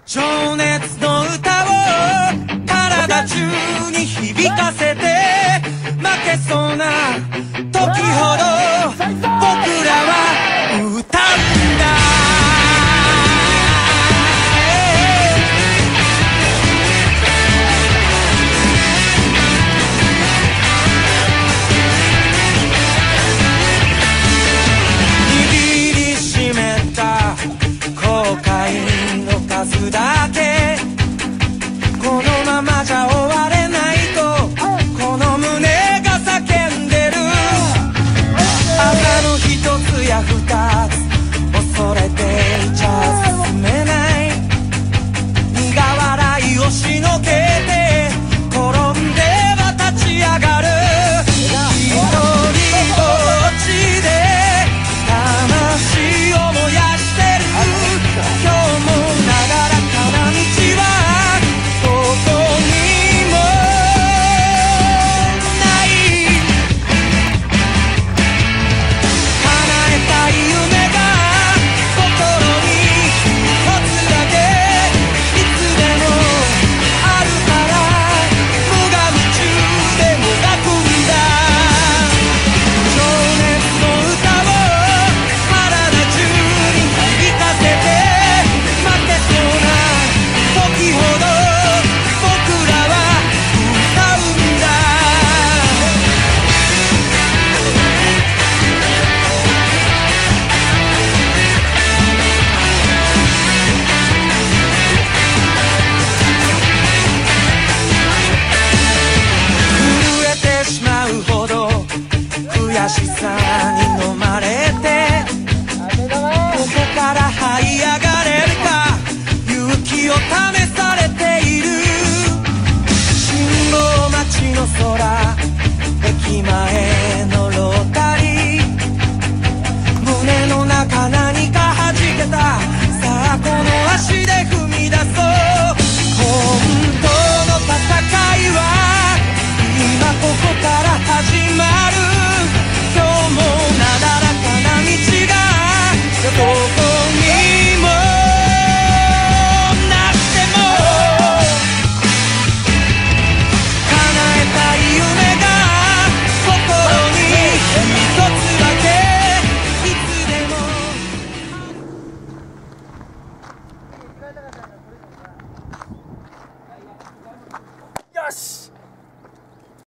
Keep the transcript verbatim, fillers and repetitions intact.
情熱の歌を体中に響かせて負けそうな時ほど僕らは歌うんだ。握りしめた後悔の数だけこのままじゃ終われないとこの胸が叫んでる。赤の一つや二つ恐れていちゃ進めない。苦笑いをしのけて転んでは立ち上がる。一人ぼっちで魂を燃やしてる。今日もなだらかな道はどこにもない。叶えたい夢が心に一つだけいつでもあるから無我夢中でもがくんだ。情熱の歌を体中に響かせて負けそうな時ほど僕らは歌うんだ。震えてしまうほど悔しさに飲まれてここから這い上がれるか勇気を試されている。信号待ちの空駅前のロータリー胸の中